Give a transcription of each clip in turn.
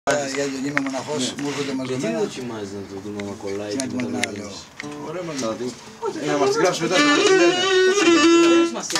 Γιατί είμαι μοναχός, μου έρχονται μαζεμένα. Γιατί δοκιμάζει να το δούμε άμα κολλάει και να μετά λέω. Ωραία μας να δούμε. Να μας τη γράψουμε μετά. δεν σημασία.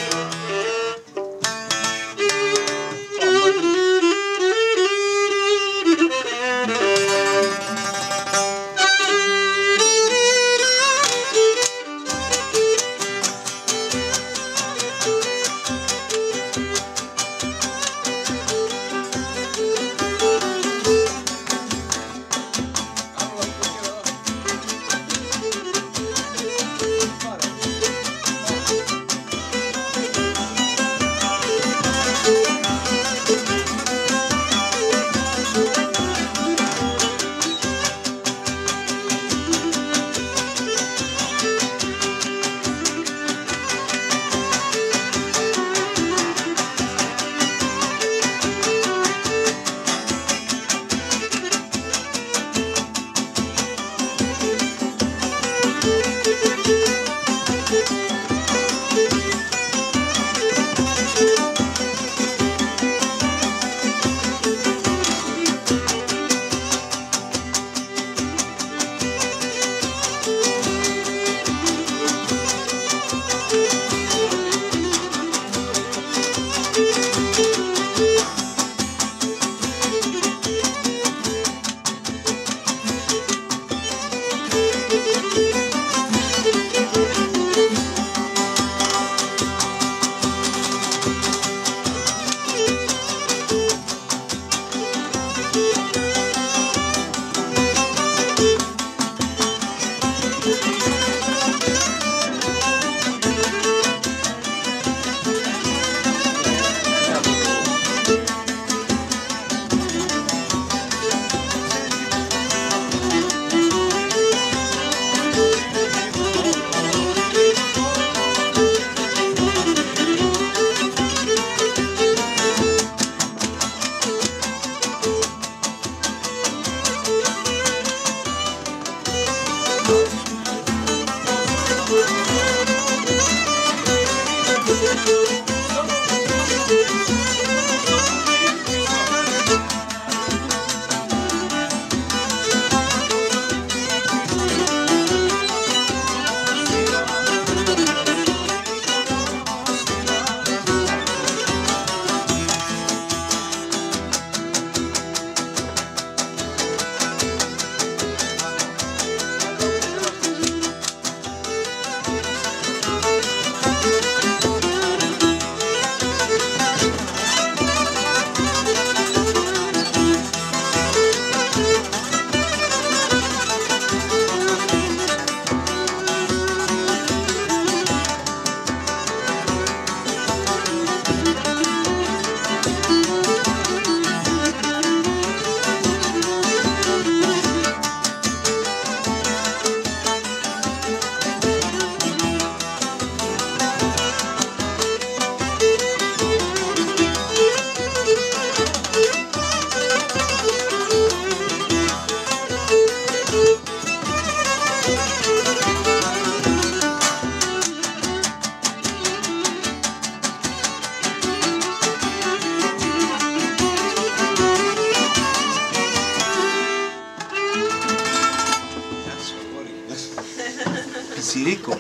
Σιρίκο.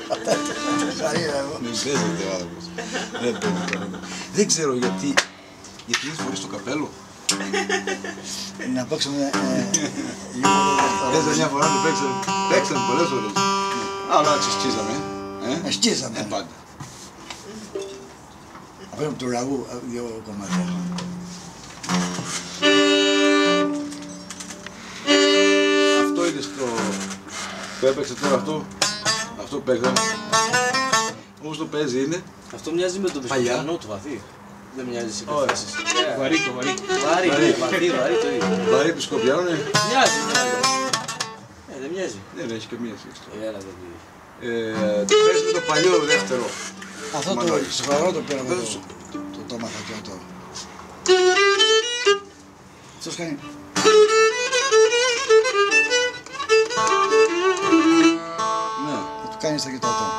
Δεν παίζεται ο άνθρωπος. Δεν παίζεται. Δεν ξέρω γιατί δεν φορείς το καπέλο. Να παίξουμε Παίζαμε μια φορά και παίξαμε πολλές ώρες. Αλλά ξεσκίζαμε. Σκίζαμε. Πάντα. Από του λαγού δύο κομμάτια. Αυτό είναι που έπαιξε τώρα αυτό. Αυτό παίξαμε. Όμως το παίζει είναι. Αυτό μοιάζει με τον Βεσπιανό του βαθύ. Δεν μοιάζει σε κατάσταση. Βαρύκο. Βαρύ το ίδιο. Βαρύ του Σκοπιανού είναι. Μοιάζει. Δεν μοιάζει. Δεν έχει καμία σχέση. Έλα δεν μοιάζει. Παίζει με το παλιό δεύτερο. Αυτό το σοβαρό το πήρα το μάθα και αυτό. Αυτός κάνει. Ναι. Του κάνει στα κοιτάτα.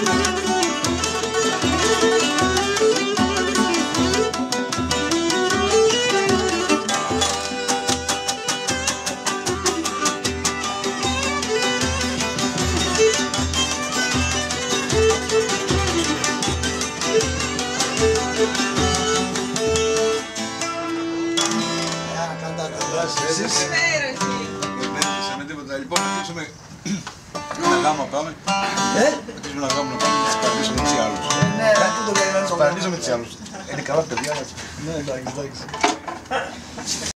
Με τίποτα. Λοιπόν, να κλείσουμε ένα γάμο πάμε. Να κλείσουμε ένα γάμο να πάμε και να παραδείσουμε τις άλλους. Ναι, αυτό το λέει. Να παραδείσουμε τις άλλους. Είναι καλά παιδιά. Ναι, εντάξει.